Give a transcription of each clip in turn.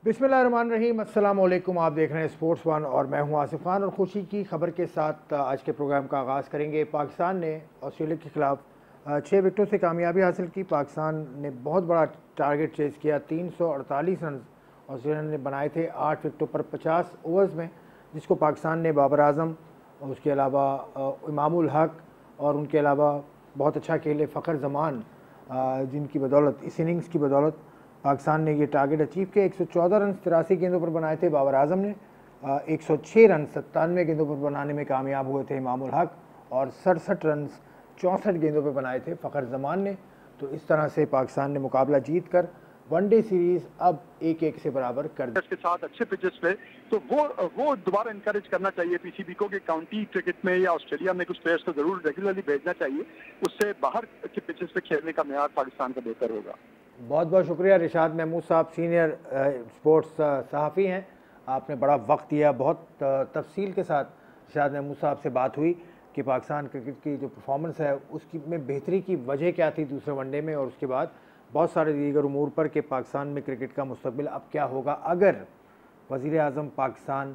बिस्मिल्लाहिर्रहमानिर्रहीम, अस्सलाम वालेकुम। आप देख रहे हैं स्पोर्ट्स वन और मैं हूं आसिफ खान। और खुशी की खबर के साथ आज के प्रोग्राम का आगाज़ करेंगे। पाकिस्तान ने ऑस्ट्रेलिया के ख़िलाफ़ 6 विकेटों से कामयाबी हासिल की। पाकिस्तान ने बहुत बड़ा टारगेट चेज़ किया। 348 रन ऑस्ट्रेलिया ने बनाए थे 8 विकेटों पर 50 ओवर्स में, जिसको पाकिस्तान ने बाबर आजम और उसके अलावा इमामुल हक और उनके अलावा बहुत अच्छा खेले फ़खर जमान, जिनकी बदौलत इस इनिंग्स की बदौलत पाकिस्तान ने ये टारगेट अचीव किया। 114 रन 83 गेंदों पर बनाए थे बाबर आजम ने, 106 रन 97 गेंदों पर बनाने में कामयाब हुए थे इमामुल हक और 67 रन 64 गेंदों पर बनाए थे फ़खर जमान ने। तो इस तरह से पाकिस्तान ने मुकाबला जीत कर वनडे सीरीज़ अब 1-1 से बराबर कर दी। के साथ अच्छे पिचेस पे तो वो दोबारा इनकरेज करना चाहिए पीसीबी को कि काउंटी क्रिकेट में या ऑस्ट्रेलिया में कुछ प्लेयर्स को जरूर रेगुलरली भेजना चाहिए। उससे बाहर के पिचेस पे खेलने का मेयार पाकिस्तान का बेहतर होगा। बहुत बहुत शुक्रिया रिशाद महमूद साहब, सीनियर स्पोर्ट्स सहाफ़ी हैं। आपने बड़ा वक्त दिया, बहुत तफसील के साथ रिशाद महमूद साहब से बात हुई कि पाकिस्तान क्रिकेट की जो परफॉर्मेंस है उसकी में बेहतरी की वजह क्या थी दूसरे वनडे में, और उसके बाद बहुत सारे दीगर उमूर पर कि पाकिस्तान में क्रिकेट का मुस्तकबिल अब क्या होगा अगर वज़ीर आज़म पाकिस्तान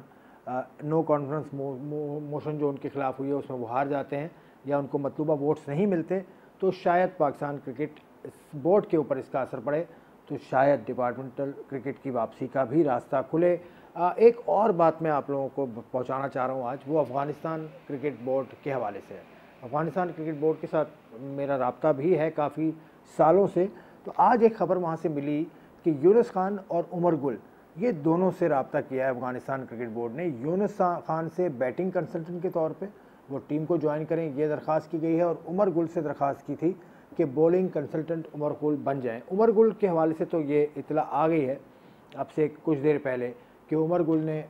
नो कॉन्फ्रेंस मोशन जो उनके ख़िलाफ़ हुई है उसमें वो हार जाते हैं या उनको मतलूबा वोट्स नहीं मिलते, तो शायद पाकिस्तान क्रिकेट बोर्ड के ऊपर इसका असर पड़े, तो शायद डिपार्टमेंटल क्रिकेट की वापसी का भी रास्ता खुले। एक और बात मैं आप लोगों को पहुंचाना चाह रहा हूं आज, वो अफ़गानिस्तान क्रिकेट बोर्ड के हवाले से है। अफ़गानिस्तान क्रिकेट बोर्ड के साथ मेरा राब्ता भी है काफ़ी सालों से। तो आज एक ख़बर वहाँ से मिली कि यूनुस खान और उमर गुल, ये दोनों से रब्ता किया है अफ़गानिस्तान क्रिकेट बोर्ड ने। यूनुस खान से बैटिंग कंसल्टेंट के तौर पे वो टीम को ज्वाइन करें, ये दरख्वास्त की गई है, और उमर गुल से दरख्वास्त की थी कि बॉलिंग कंसल्टेंट उमर गुल बन जाएं। उमर गुल के हवाले से तो ये इतला आ गई है अब से कुछ देर पहले कि उमर गुल ने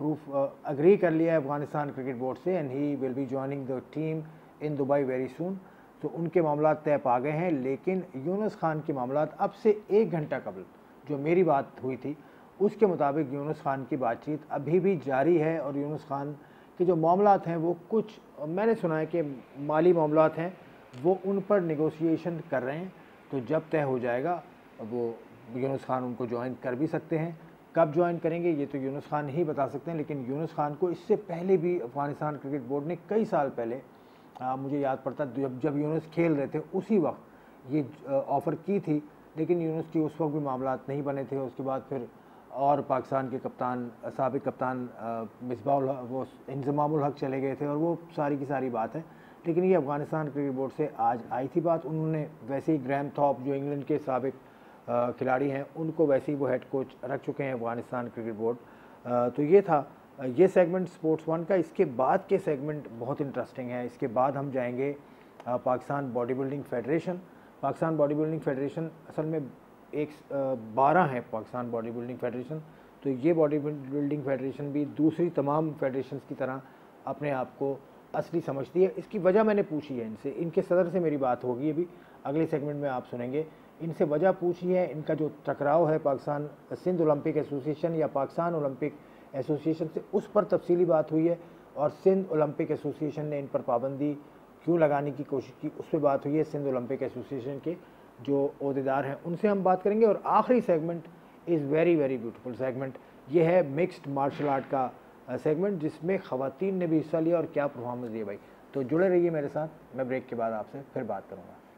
अग्री कर लिया है अफ़गानिस्तान क्रिकेट बोर्ड से, and he will be joining the team in Dubai very soon. तो उनके मामला तय पा गए हैं। लेकिन यूनुस खान के मामला अब से 1 घंटा कबल जो मेरी बात हुई थी उसके मुताबिक यूनुस खान की बातचीत अभी भी जारी है, और यूनुस खान के जो मामलात हैं वो कुछ मैंने सुना है कि माली मामलात हैं, वो उन पर नेगोशिएशन कर रहे हैं। तो जब तय हो जाएगा वो यूनुस खान उनको ज्वाइन कर भी सकते हैं। कब ज्वाइन करेंगे ये तो यूनुस खान ही बता सकते हैं। लेकिन यूनुस खान को इससे पहले भी अफ़गानिस्तान क्रिकेट बोर्ड ने कई साल पहले, मुझे याद पड़ता जब यूनुस खेल रहे थे उसी वक्त ये ऑफ़र की थी, लेकिन यूनुस की उस वक्त भी मामलात नहीं बने थे। उसके बाद फिर और पाकिस्तान के कप्तान साबिक़ कप्तान वो इंज़मामुल हक चले गए थे, और वो सारी की सारी बात है। लेकिन ये अफ़गानिस्तान क्रिकेट बोर्ड से आज आई थी बात। उन्होंने वैसे ही ग्रैम थॉप जो इंग्लैंड के साबिक़ खिलाड़ी हैं उनको वैसे ही वो हेड कोच रख चुके हैं अफ़गानिस्तान क्रिकेट बोर्ड। तो ये था ये सेगमेंट स्पोर्ट्स वन का। इसके बाद के सेगमेंट बहुत इंटरेस्टिंग है। इसके बाद हम जाएंगे Pakistan body building federation. Pakistan body building federation असल में 12 है पाकिस्तान बॉडी बिल्डिंग फेडरेशन। तो ये बॉडी बिल्डिंग फेडरेशन भी दूसरी तमाम फेडरेशंस की तरह अपने आप को असली समझती है। इसकी वजह मैंने पूछी है इनसे, इनके सदर से मेरी बात होगी अभी अगले सेगमेंट में आप सुनेंगे। इनसे वजह पूछी है, इनका जो टकराव है पाकिस्तान सिंध ओलंपिक एसोसिएशन या पाकिस्तान ओलंपिक एसोसिएशन से, उस पर तफसीली बात हुई है। और सिंध ओलंपिक एसोसिएशन ने इन पर पाबंदी क्यों लगाने की कोशिश की, उस पर बात हुई है। सिंध ओलंपिक एसोसिएशन के जो अहदेदार हैं उनसे हम बात करेंगे। और आखिरी segment is very very beautiful segment, ये है मिक्स्ड मार्शल आर्ट का सेगमेंट, जिसमें ख़वातीन ने भी हिस्सा लिया और क्या परफॉर्मेंस दी भाई। तो जुड़े रहिए मेरे साथ, मैं ब्रेक के बाद आपसे फिर बात करूँगा।